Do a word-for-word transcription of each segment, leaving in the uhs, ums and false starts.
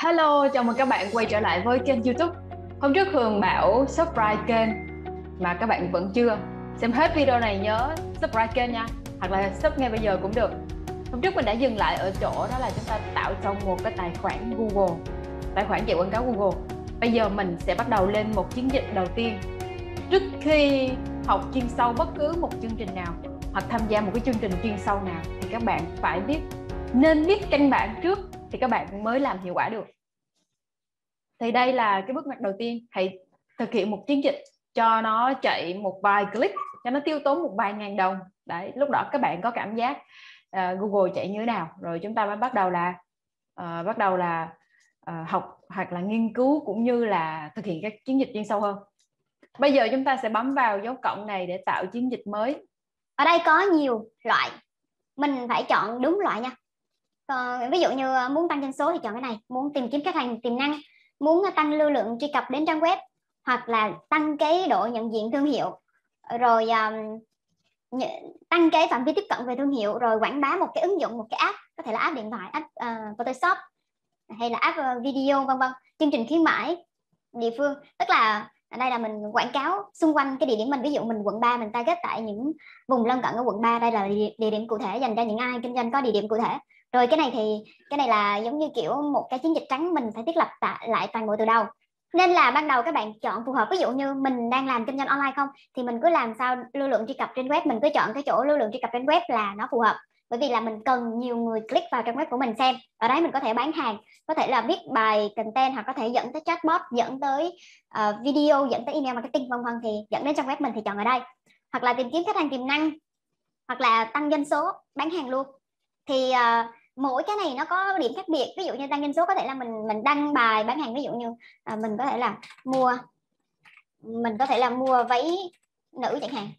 Hello, chào mừng các bạn quay trở lại với kênh YouTube. Hôm trước Hường bảo subscribe kênh mà các bạn vẫn chưa. Xem hết video này nhớ subscribe kênh nha, hoặc là sub ngay bây giờ cũng được. Hôm trước mình đã dừng lại ở chỗ đó là chúng ta tạo xong một cái tài khoản Google, tài khoản chạy quảng cáo Google. Bây giờ mình sẽ bắt đầu lên một chiến dịch đầu tiên. Trước khi học chuyên sâu bất cứ một chương trình nào hoặc tham gia một cái chương trình chuyên sâu nào thì các bạn phải biết nên biết căn bản trước thì các bạn mới làm hiệu quả được. Thì đây là cái bước ngoặt đầu tiên, hãy thực hiện một chiến dịch cho nó chạy một vài click, cho nó tiêu tốn một vài ngàn đồng. Đấy, lúc đó các bạn có cảm giác uh, Google chạy như thế nào, rồi chúng ta mới bắt đầu là uh, bắt đầu là uh, học hoặc là nghiên cứu cũng như là thực hiện các chiến dịch chuyên sâu hơn. Bây giờ chúng ta sẽ bấm vào dấu cộng này để tạo chiến dịch mới. Ở đây có nhiều loại, mình phải chọn đúng loại nha. Còn ví dụ như muốn tăng doanh số thì chọn cái này, muốn tìm kiếm khách hàng tiềm năng, muốn tăng lưu lượng truy cập đến trang web, hoặc là tăng cái độ nhận diện thương hiệu, rồi um, tăng cái phạm vi tiếp cận về thương hiệu, rồi quảng bá một cái ứng dụng, một cái app, có thể là app điện thoại, app uh, Photoshop hay là app uh, video vân vân, chương trình khuyến mãi địa phương. Tức là ở đây là mình quảng cáo xung quanh cái địa điểm mình, ví dụ mình quận ba, mình target tại những vùng lân cận ở quận ba, đây là địa điểm cụ thể dành cho những ai kinh doanh có địa điểm cụ thể. Rồi cái này thì cái này là giống như kiểu một cái chiến dịch trắng, mình phải thiết lập lại toàn bộ từ đầu. Nên là ban đầu các bạn chọn phù hợp. Ví dụ như mình đang làm kinh doanh online không thì mình cứ làm sao lưu lượng truy cập trên web, mình cứ chọn cái chỗ lưu lượng truy cập trên web là nó phù hợp, bởi vì là mình cần nhiều người click vào trang web của mình xem. Ở đấy mình có thể bán hàng, có thể là viết bài content, hoặc có thể dẫn tới chatbot, dẫn tới uh, video, dẫn tới email marketing vân vân, thì dẫn đến trang web mình thì chọn ở đây. Hoặc là tìm kiếm khách hàng tiềm năng, hoặc là tăng doanh số, bán hàng luôn. Thì uh, mỗi cái này nó có điểm khác biệt. Ví dụ như tăng doanh số có thể là mình mình đăng bài bán hàng, ví dụ như uh, mình có thể là mua mình có thể là mua váy nữ chẳng hạn.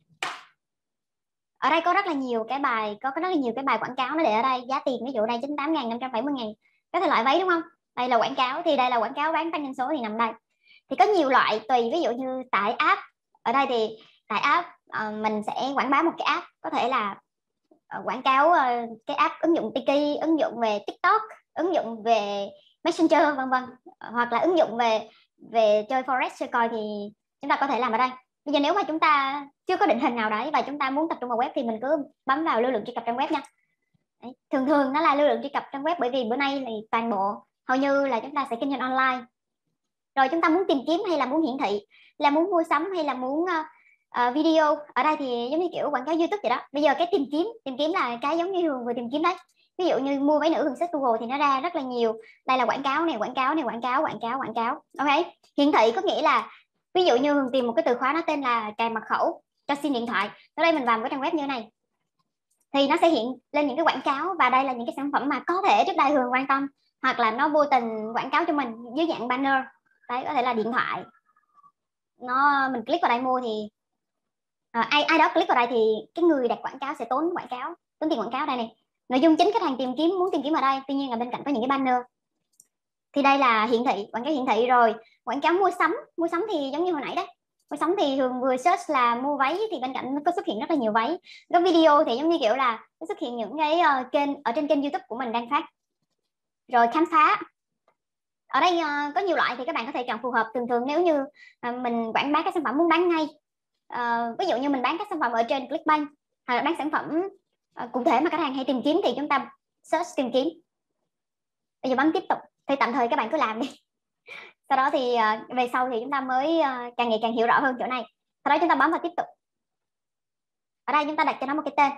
Ở đây có rất là nhiều cái bài, có rất là nhiều cái bài quảng cáo nó để ở đây, giá tiền ví dụ đây chín mươi tám ngàn, năm trăm bảy mươi ngàn, có thể loại váy đúng không? Đây là quảng cáo, thì đây là quảng cáo bán tăng doanh số thì nằm đây. Thì có nhiều loại tùy, ví dụ như tải app, ở đây thì tải app uh, mình sẽ quảng bá một cái app, có thể là uh, quảng cáo uh, cái app ứng dụng Tiki, ứng dụng về TikTok, ứng dụng về Messenger vân vân, hoặc là ứng dụng về về chơi forex, chơi coin thì chúng ta có thể làm ở đây. Bây giờ nếu mà chúng ta chưa có định hình nào đấy và chúng ta muốn tập trung vào web thì mình cứ bấm vào lưu lượng truy cập trang web nha. Đấy, thường thường nó là lưu lượng truy cập trang web, bởi vì bữa nay thì toàn bộ hầu như là chúng ta sẽ kinh doanh online. Rồi chúng ta muốn tìm kiếm hay là muốn hiển thị, là muốn mua sắm hay là muốn uh, uh, video. Ở đây thì giống như kiểu quảng cáo YouTube vậy đó. Bây giờ cái tìm kiếm, tìm kiếm là cái giống như Hường vừa tìm kiếm đấy. Ví dụ như mua váy nữ, Hường search Google thì nó ra rất là nhiều. Đây là quảng cáo này, quảng cáo này, quảng cáo, quảng cáo, quảng cáo. Ok. Hiển thị có nghĩa là ví dụ như Hường tìm một cái từ khóa nó tên là cài mật khẩu cho sim điện thoại. Ở đây mình vào một cái trang web như thế này thì nó sẽ hiện lên những cái quảng cáo, và đây là những cái sản phẩm mà có thể trước đây Hường quan tâm, hoặc là nó vô tình quảng cáo cho mình dưới dạng banner. Đấy, có thể là điện thoại, nó mình click vào đây mua thì à, ai ai đó click vào đây thì cái người đặt quảng cáo sẽ tốn quảng cáo, tốn tiền quảng cáo. Đây này, nội dung chính khách hàng tìm kiếm, muốn tìm kiếm ở đây, tuy nhiên là bên cạnh có những cái banner. Thì đây là hiển thị, quảng cáo hiển thị. Rồi quảng cáo mua sắm, mua sắm thì giống như hồi nãy đấy, mua sắm thì Hường vừa search là mua váy thì bên cạnh nó có xuất hiện rất là nhiều váy. Có video thì giống như kiểu là nó xuất hiện những cái uh, kênh ở trên kênh YouTube của mình đang phát. Rồi khám phá, ở đây uh, có nhiều loại thì các bạn có thể chọn phù hợp. Thường thường nếu như uh, mình quảng bá các sản phẩm muốn bán ngay, uh, ví dụ như mình bán các sản phẩm ở trên Clickbank, hoặc là bán sản phẩm uh, cụ thể mà khách hàng hay tìm kiếm thì chúng ta search tìm kiếm. Bây giờ bấm tiếp tục, thì tạm thời các bạn cứ làm đi. Sau đó thì uh, về sau thì chúng ta mới uh, càng ngày càng hiểu rõ hơn chỗ này. Sau đó chúng ta bấm vào tiếp tục. Ở đây chúng ta đặt cho nó một cái tên.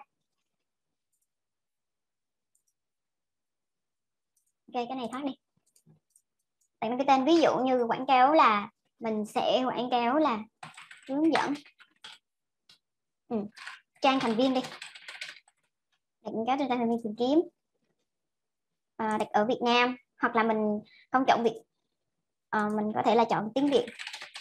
Ok, cái này thoát đi. Đặt cái tên, ví dụ như quảng cáo là mình sẽ quảng cáo là hướng dẫn ừ. trang thành viên đi. Đặt quảng cáo trên trang thành viên tìm kiếm, à, đặt ở Việt Nam, hoặc là mình không chọn Việt, à, mình có thể là chọn tiếng Việt.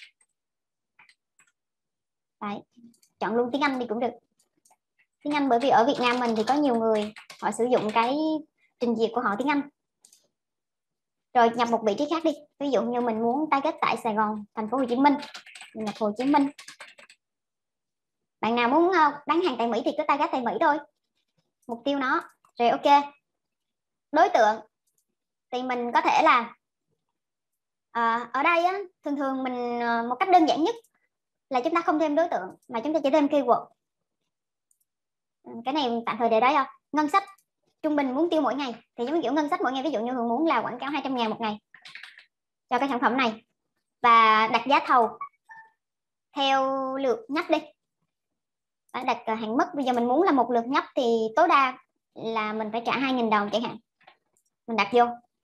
Đấy, chọn luôn tiếng Anh đi cũng được. Tiếng Anh bởi vì ở Việt Nam mình thì có nhiều người họ sử dụng cái trình duyệt của họ tiếng Anh. Rồi nhập một vị trí khác đi, ví dụ như mình muốn target tại Sài Gòn, thành phố Hồ Chí Minh, mình nhập Hồ Chí Minh. Bạn nào muốn bán hàng tại Mỹ thì cứ target tại Mỹ thôi, mục tiêu nó. Rồi ok, đối tượng thì mình có thể là À, ở đây á, thường thường mình một cách đơn giản nhất là chúng ta không thêm đối tượng mà chúng ta chỉ thêm keyword. Cái này tạm thời để đấy không. Ngân sách trung bình muốn tiêu mỗi ngày thì giống như kiểu ngân sách mỗi ngày, ví dụ như Hường muốn là quảng cáo hai trăm ngàn một ngày cho cái sản phẩm này và đặt giá thầu theo lượt nhấp đi. Đã đặt hạn mức, bây giờ mình muốn là một lượt nhấp thì tối đa là mình phải trả hai nghìn đồng chẳng hạn, mình đặt vô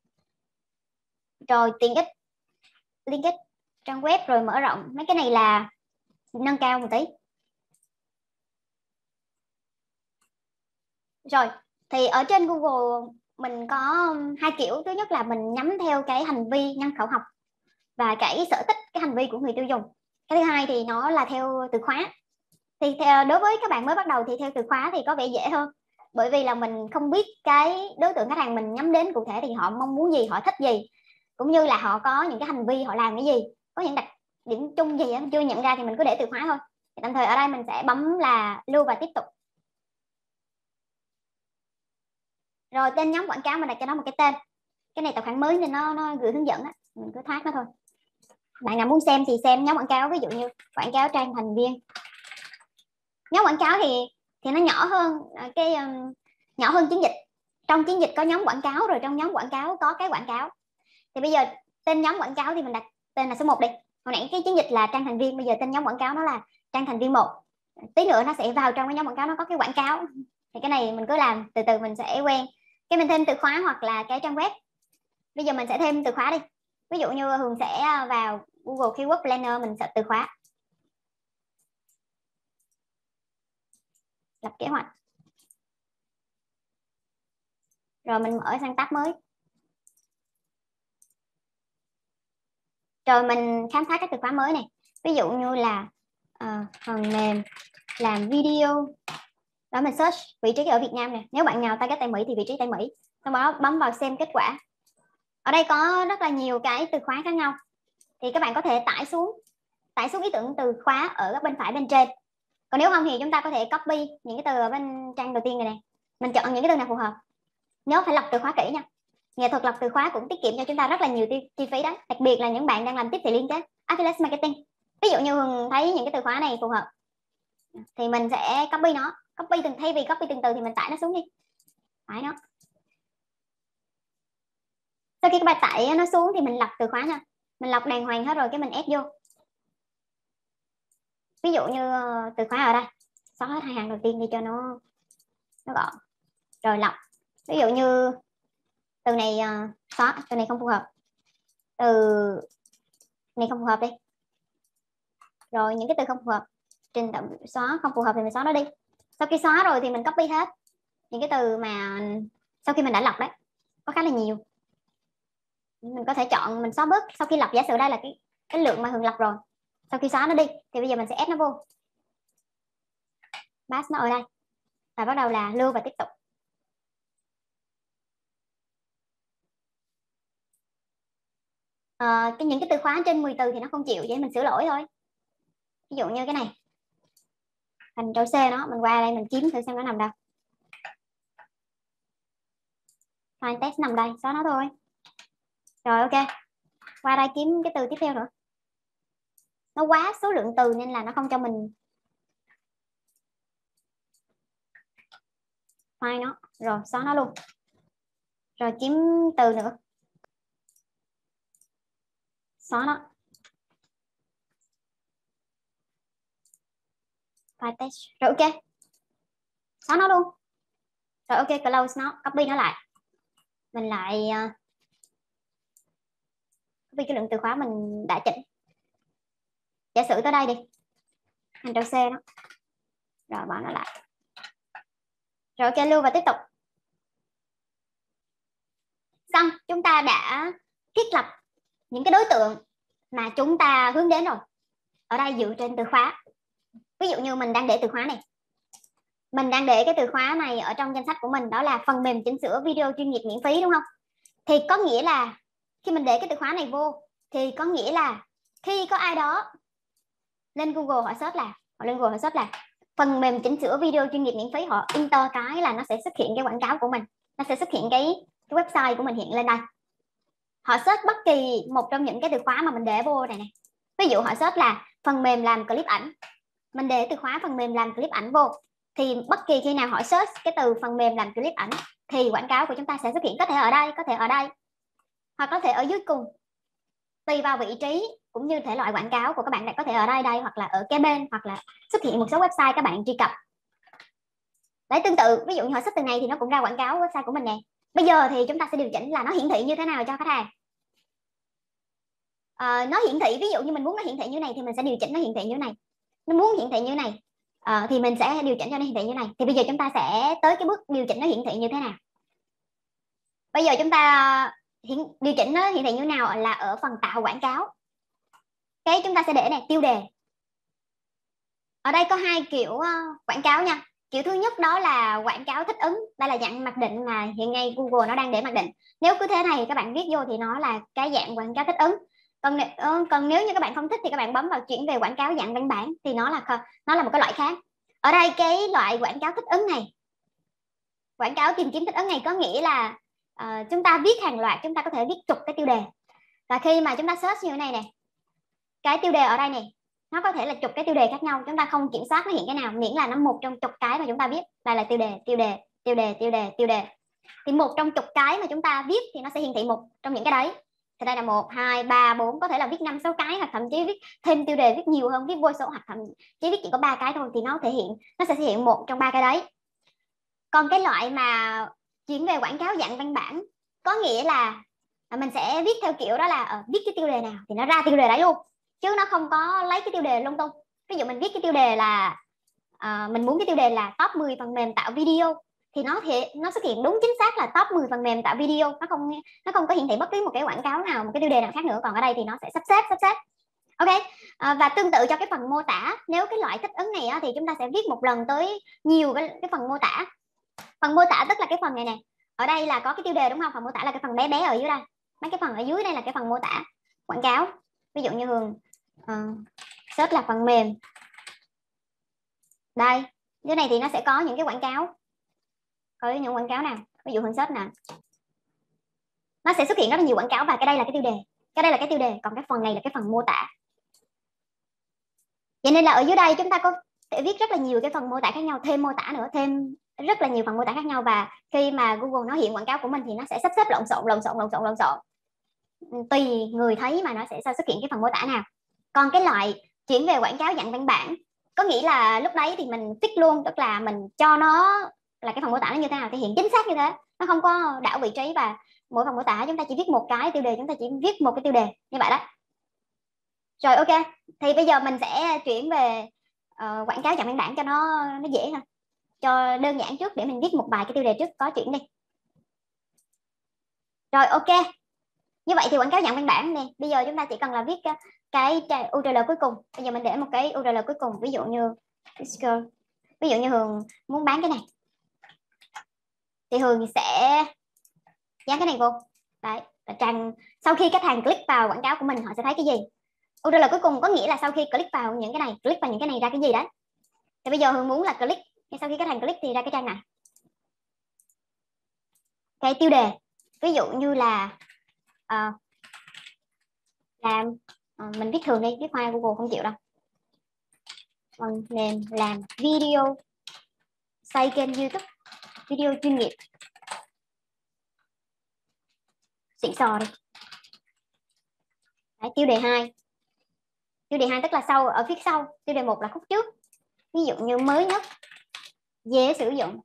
rồi tiện ích liên kết trang web rồi mở rộng, mấy cái này là nâng cao một tí. Rồi thì ở trên Google mình có hai kiểu, thứ nhất là mình nhắm theo cái hành vi nhân khẩu học và cái sở thích, cái hành vi của người tiêu dùng. Cái thứ hai thì nó là theo từ khóa. Thì theo, đối với các bạn mới bắt đầu thì theo từ khóa thì có vẻ dễ hơn, bởi vì là mình không biết cái đối tượng khách hàng mình nhắm đến cụ thể thì họ mong muốn gì, họ thích gì, cũng như là họ có những cái hành vi, họ làm cái gì, có những đặc điểm chung gì chưa nhận ra thì mình cứ để từ khóa thôi. Thì tạm thời ở đây mình sẽ bấm là lưu và tiếp tục. Rồi tên nhóm quảng cáo mình đặt cho nó một cái tên. Cái này tài khoản mới nên nó nó gửi hướng dẫn á, mình cứ thoát nó thôi. Bạn nào muốn xem thì xem nhóm quảng cáo, ví dụ như quảng cáo trang thành viên. Nhóm quảng cáo thì thì nó nhỏ hơn cái um, nhỏ hơn chiến dịch. Trong chiến dịch có nhóm quảng cáo, rồi trong nhóm quảng cáo có cái quảng cáo. Thì bây giờ tên nhóm quảng cáo thì mình đặt tên là số một đi. Hồi nãy cái chiến dịch là trang thành viên, bây giờ tên nhóm quảng cáo nó là trang thành viên một. Tí nữa nó sẽ vào trong cái nhóm quảng cáo nó có cái quảng cáo. Thì cái này mình cứ làm từ từ mình sẽ quen. Cái mình thêm từ khóa hoặc là cái trang web. Bây giờ mình sẽ thêm từ khóa đi. Ví dụ như Hường sẽ vào Google Keyword Planner, mình search từ khóa. Lập kế hoạch. Rồi mình mở sang tab mới. Rồi mình khám phá các từ khóa mới này. Ví dụ như là uh, phần mềm làm video. Đó, mình search vị trí ở Việt Nam nè. Nếu bạn nào target tại Mỹ thì vị trí tại Mỹ. Sau đó bấm vào xem kết quả. Ở đây có rất là nhiều cái từ khóa khác nhau. Thì các bạn có thể tải xuống tải xuống ý tưởng từ khóa ở bên phải bên trên. Còn nếu không thì chúng ta có thể copy những cái từ ở bên trang đầu tiên này này. Mình chọn những cái từ nào phù hợp. Nhớ phải lọc từ khóa kỹ nha. Nghệ thuật lọc từ khóa cũng tiết kiệm cho chúng ta rất là nhiều chi phí đấy. Đặc biệt là những bạn đang làm tiếp thị liên kết, affiliate marketing. Ví dụ như Hường thấy những cái từ khóa này phù hợp thì mình sẽ copy nó. Copy từng thay vì copy từng từ thì mình tải nó xuống đi. Tải nó. Sau khi các bạn tải nó xuống thì mình lọc từ khóa nha. Mình lọc đàng hoàng hết rồi cái mình ép vô. Ví dụ như từ khóa ở đây, xóa hết hai hàng đầu tiên đi cho nó nó gọn. Rồi lọc. Ví dụ như từ này uh, xóa, từ này không phù hợp. Từ này không phù hợp đi. Rồi những cái từ không phù hợp, trình tự xóa, không phù hợp thì mình xóa nó đi. Sau khi xóa rồi thì mình copy hết những cái từ mà sau khi mình đã lọc đấy, có khá là nhiều. Mình có thể chọn mình xóa bớt. Sau khi lọc, giả sử đây là cái cái lượng mà Hường lọc rồi, sau khi xóa nó đi thì bây giờ mình sẽ ép nó vô, pass nó ở đây và bắt đầu là lưu và tiếp tục. À, cái những cái từ khóa trên mười từ thì nó không chịu, vậy mình sửa lỗi thôi. Ví dụ như cái này thành trâu C nó, mình qua đây mình kiếm thử xem nó nằm đâu. File test nằm đây, xóa nó thôi. Rồi ok, qua đây kiếm cái từ tiếp theo nữa. Nó quá số lượng từ nên là nó không cho mình file nó. Rồi xóa nó luôn. Rồi kiếm từ nữa, xóa nó. File test. Rồi ok, xóa nó luôn. Rồi ok, close nó, copy nó lại. Mình lại uh, copy cái lượng từ khóa mình đã chỉnh. Giả sử tới đây đi, Ctrl C nó. Rồi bỏ nó lại. Rồi ok, lưu và tiếp tục. Xong, chúng ta đã thiết lập những cái đối tượng mà chúng ta hướng đến rồi. Ở đây dựa trên từ khóa. Ví dụ như mình đang để từ khóa này. Mình đang để cái từ khóa này ở trong danh sách của mình, đó là phần mềm chỉnh sửa video chuyên nghiệp miễn phí, đúng không? Thì có nghĩa là khi mình để cái từ khóa này vô thì có nghĩa là khi có ai đó lên Google họ search là họ lên Google họ search là phần mềm chỉnh sửa video chuyên nghiệp miễn phí, họ enter cái là nó sẽ xuất hiện cái quảng cáo của mình, nó sẽ xuất hiện cái, cái website của mình hiện lên đây. họ search bất kỳ một trong những cái từ khóa mà mình để vô này này. Ví dụ họ search là phần mềm làm clip ảnh, mình để từ khóa phần mềm làm clip ảnh vô, thì bất kỳ khi nào họ search cái từ phần mềm làm clip ảnh thì quảng cáo của chúng ta sẽ xuất hiện, có thể ở đây, có thể ở đây, hoặc có thể ở dưới cùng, tùy vào vị trí cũng như thể loại quảng cáo của các bạn. Đã có thể ở đây đây, hoặc là ở kế bên, hoặc là xuất hiện một số website các bạn truy cập. Đấy, tương tự ví dụ như họ search từ này thì nó cũng ra quảng cáo website của mình nè. Bây giờ thì chúng ta sẽ điều chỉnh là nó hiển thị như thế nào cho khách hàng. À, nó hiển thị, ví dụ như mình muốn nó hiển thị như này thì mình sẽ điều chỉnh nó hiển thị như này. Nó muốn hiển thị như này à, thì mình sẽ điều chỉnh cho nó hiển thị như này. Thì bây giờ chúng ta sẽ tới cái bước điều chỉnh nó hiển thị như thế nào. Bây giờ chúng ta hiển, điều chỉnh nó hiển thị như nào là ở phần tạo quảng cáo. Cái chúng ta sẽ để này tiêu đề. Ở đây có hai kiểu uh, quảng cáo nha. Kiểu thứ nhất đó là quảng cáo thích ứng. Đây là dạng mặc định mà hiện nay Google nó đang để mặc định. Nếu cứ thế này các bạn viết vô thì nó là cái dạng quảng cáo thích ứng. Còn, uh, còn nếu như các bạn không thích thì các bạn bấm vào chuyển về quảng cáo dạng văn bản thì nó là nó là một cái loại khác. Ở đây cái loại quảng cáo thích ứng này, quảng cáo tìm kiếm thích ứng này có nghĩa là uh, chúng ta viết hàng loạt, chúng ta có thể viết chục cái tiêu đề. Và khi mà chúng ta search như thế này này, cái tiêu đề ở đây này nó có thể là chục cái tiêu đề khác nhau, chúng ta không kiểm soát nó hiện cái nào, miễn là nó một trong chục cái mà chúng ta viết. Đây là tiêu đề, tiêu đề, tiêu đề, tiêu đề, tiêu đề. Thì một trong chục cái mà chúng ta viết thì nó sẽ hiển thị một trong những cái đấy. Thì đây là một, hai, ba, bốn, có thể là viết năm, sáu cái, hoặc thậm chí viết thêm tiêu đề, viết nhiều hơn, viết vô số, hoặc thậm chí viết chỉ có ba cái thôi thì nó thể hiện, nó sẽ thể hiện một trong ba cái đấy. Còn cái loại mà chuyển về quảng cáo dạng văn bản có nghĩa là mình sẽ viết theo kiểu đó là uh, viết cái tiêu đề nào thì nó ra tiêu đề đấy luôn, chứ nó không có lấy cái tiêu đề lung tung. Ví dụ mình viết cái tiêu đề là uh, mình muốn cái tiêu đề là top mười phần mềm tạo video thì nó thì nó xuất hiện đúng chính xác là top mười phần mềm tạo video, nó không nó không có hiển thị bất cứ một cái quảng cáo nào, một cái tiêu đề nào khác nữa. Còn ở đây thì nó sẽ sắp xếp sắp xếp ok. À, và tương tự cho cái phần mô tả, nếu cái loại thích ứng này á, thì chúng ta sẽ viết một lần tới nhiều cái, cái phần mô tả. Phần mô tả tức là cái phần này nè, ở đây là có cái tiêu đề đúng không, phần mô tả là cái phần bé bé ở dưới đây, mấy cái phần ở dưới đây là cái phần mô tả quảng cáo. Ví dụ như Hường uh, search là phần mềm, đây dưới này thì nó sẽ có những cái quảng cáo, có những quảng cáo nào, ví dụ Hường search nè, nó sẽ xuất hiện rất là nhiều quảng cáo, và cái đây là cái tiêu đề, cái đây là cái tiêu đề, còn cái phần này là cái phần mô tả. Vậy nên là ở dưới đây chúng ta có thể viết rất là nhiều cái phần mô tả khác nhau, thêm mô tả nữa, thêm rất là nhiều phần mô tả khác nhau. Và khi mà Google nó hiện quảng cáo của mình thì nó sẽ sắp xếp lộn xộn lộn xộn lộn xộn lộn xộn tùy người thấy mà nó sẽ xuất hiện cái phần mô tả nào. Còn cái loại chuyển về quảng cáo dạng văn bản có nghĩa là lúc đấy thì mình fix luôn, tức là mình cho nó là cái phần mô tả nó như thế nào thì hiện chính xác như thế, nó không có đảo vị trí, và mỗi phần mô tả chúng ta chỉ viết một cái tiêu đề, chúng ta chỉ viết một cái tiêu đề như vậy đó. Rồi ok, thì bây giờ mình sẽ chuyển về uh, quảng cáo dạng văn bản cho nó nó dễ hơn, cho đơn giản trước để mình viết một vài cái tiêu đề trước, có chuyển đi. Rồi ok, như vậy thì quảng cáo dạng văn bản này, bây giờ chúng ta chỉ cần là viết cái, cái u rờ lờ cuối cùng. Bây giờ mình để một cái u rờ lờ cuối cùng, ví dụ như ví dụ như Hường muốn bán cái này thì Hường sẽ dán cái này vô. Đấy, là trang sau khi khách hàng click vào quảng cáo của mình họ sẽ thấy cái gì. u rờ lờ cuối cùng có nghĩa là sau khi click vào những cái này, click vào những cái này ra cái gì đấy. Thì bây giờ Hường muốn là click, sau khi khách hàng click thì ra cái trang này. Cái tiêu đề ví dụ như là uh, làm uh, mình viết thường đi, viết hoa Google không chịu đâu. Phần mềm làm video, xây kênh YouTube, video chuyên nghiệp, xịn sò đi. Đấy, tiêu đề hai. Tiêu đề hai tức là sau, ở phía sau. Tiêu đề một là khúc trước. Ví dụ như mới nhất, dễ sử dụng.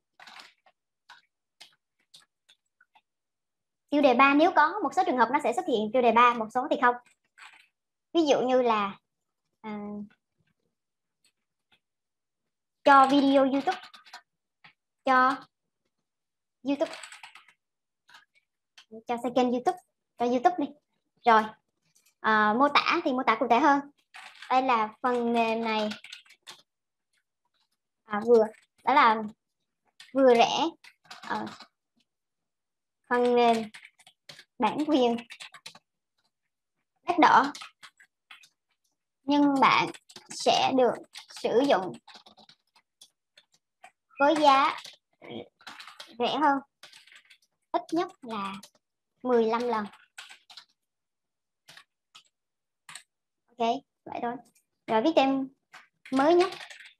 Tiêu đề ba nếu có, một số trường hợp nó sẽ xuất hiện tiêu đề ba, một số thì không. Ví dụ như là uh, cho video YouTube, cho YouTube, cho xây kênh YouTube, cho YouTube đi. Rồi uh, mô tả thì mô tả cụ thể hơn. Đây là phần mềm này à, vừa đó là vừa rẻ, uh, phần mềm bản quyền đắt đỏ nhưng bạn sẽ được sử dụng với giá rẻ hơn ít nhất là mười lăm lần. Ok, vậy thôi. Rồi viết thêm mới nhất.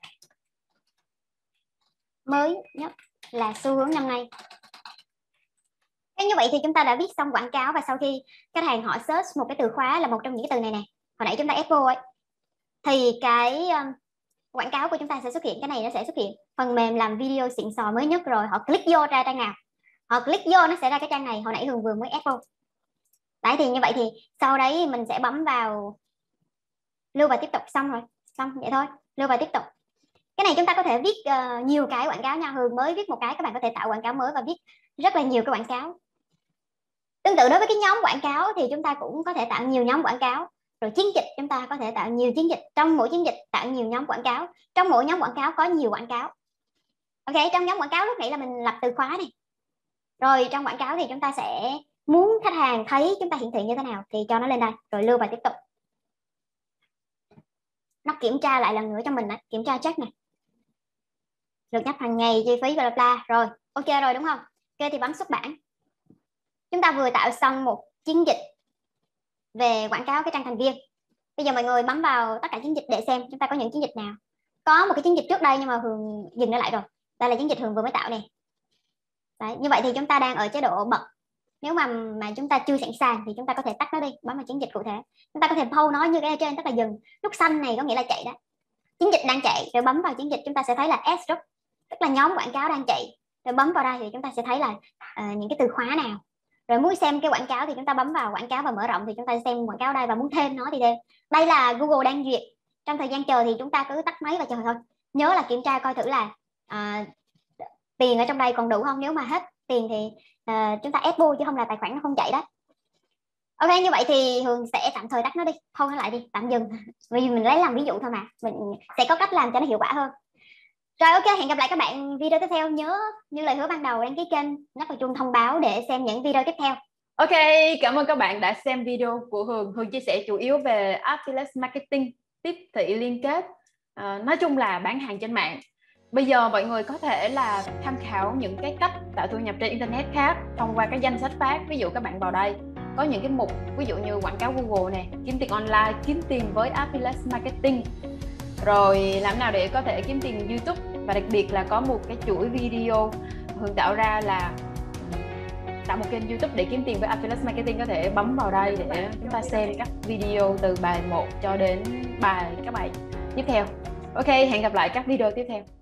Mới nhất là xu hướng năm nay. Thế như vậy thì chúng ta đã viết xong quảng cáo, và sau khi khách hàng họ search một cái từ khóa là một trong những cái từ này nè, hồi nãy chúng ta ép vô ấy, thì cái um, quảng cáo của chúng ta sẽ xuất hiện, cái này nó sẽ xuất hiện phần mềm làm video xịn sò mới nhất, rồi họ click vô ra trang nào, họ click vô nó sẽ ra cái trang này hồi nãy Hường vừa mới ép vô. Đấy, thì như vậy thì sau đấy mình sẽ bấm vào lưu và tiếp tục, xong rồi, xong vậy thôi, lưu và tiếp tục. Cái này chúng ta có thể viết uh, nhiều cái quảng cáo nha. Hường mới viết một cái, các bạn có thể tạo quảng cáo mới và viết rất là nhiều cái quảng cáo. Tương tự đối với cái nhóm quảng cáo thì chúng ta cũng có thể tạo nhiều nhóm quảng cáo. Rồi chiến dịch, chúng ta có thể tạo nhiều chiến dịch, trong mỗi chiến dịch tạo nhiều nhóm quảng cáo, trong mỗi nhóm quảng cáo có nhiều quảng cáo. Ok, trong nhóm quảng cáo lúc nãy là mình lập từ khóa này. Rồi trong quảng cáo thì chúng ta sẽ muốn khách hàng thấy chúng ta hiển thị như thế nào thì cho nó lên đây, rồi lưu và tiếp tục. Nó kiểm tra lại lần nữa cho mình đấy, kiểm tra check này, được nhắc hàng ngày, chi phí bla bla. Rồi ok rồi đúng không? Ok thì bấm xuất bản. Chúng ta vừa tạo xong một chiến dịch về quảng cáo cái trang thành viên. Bây giờ mọi người bấm vào tất cả chiến dịch để xem chúng ta có những chiến dịch nào. Có một cái chiến dịch trước đây nhưng mà Hường dừng nó lại rồi. Đây là chiến dịch Hường vừa mới tạo nè. Đấy, như vậy thì chúng ta đang ở chế độ bật. Nếu mà mà chúng ta chưa sẵn sàng thì chúng ta có thể tắt nó đi, bấm vào chiến dịch cụ thể. Chúng ta có thể pause nó như cái ở trên, tức là dừng. Nút xanh này có nghĩa là chạy đó. Chiến dịch đang chạy, rồi bấm vào chiến dịch chúng ta sẽ thấy là ads group, tức là nhóm quảng cáo đang chạy. Rồi bấm vào đây thì chúng ta sẽ thấy là uh, những cái từ khóa nào. Rồi muốn xem cái quảng cáo thì chúng ta bấm vào quảng cáo và mở rộng thì chúng ta xem quảng cáo đây, và muốn thêm nó thì thêm. Đây là Google đang duyệt. Trong thời gian chờ thì chúng ta cứ tắt máy và chờ thôi. Nhớ là kiểm tra coi thử là uh, tiền ở trong đây còn đủ không. Nếu mà hết tiền thì uh, chúng ta ép vô chứ không là tài khoản nó không chạy đó. Ok, như vậy thì Hường sẽ tạm thời tắt nó đi, thôi nó lại đi, tạm dừng. Vì mình lấy làm ví dụ thôi mà, mình sẽ có cách làm cho nó hiệu quả hơn. Rồi ok, hẹn gặp lại các bạn video tiếp theo. Nhớ như lời hứa ban đầu đăng ký kênh, nhắc vào chuông thông báo để xem những video tiếp theo. Ok, cảm ơn các bạn đã xem video của Hường. Hường chia sẻ chủ yếu về Affiliate Marketing, tiếp thị liên kết, à, nói chung là bán hàng trên mạng. Bây giờ mọi người có thể là tham khảo những cái cách tạo thu nhập trên Internet khác thông qua cái danh sách phát. Ví dụ các bạn vào đây có những cái mục, ví dụ như quảng cáo Google này, kiếm tiền online, kiếm tiền với Affiliate Marketing, rồi làm nào để có thể kiếm tiền YouTube, và đặc biệt là có một cái chuỗi video Hường tạo ra là tạo một kênh YouTube để kiếm tiền với Affiliate Marketing. Có thể bấm vào đây để chúng ta xem các video từ bài một cho đến bài các bài tiếp theo. Ok, hẹn gặp lại các video tiếp theo.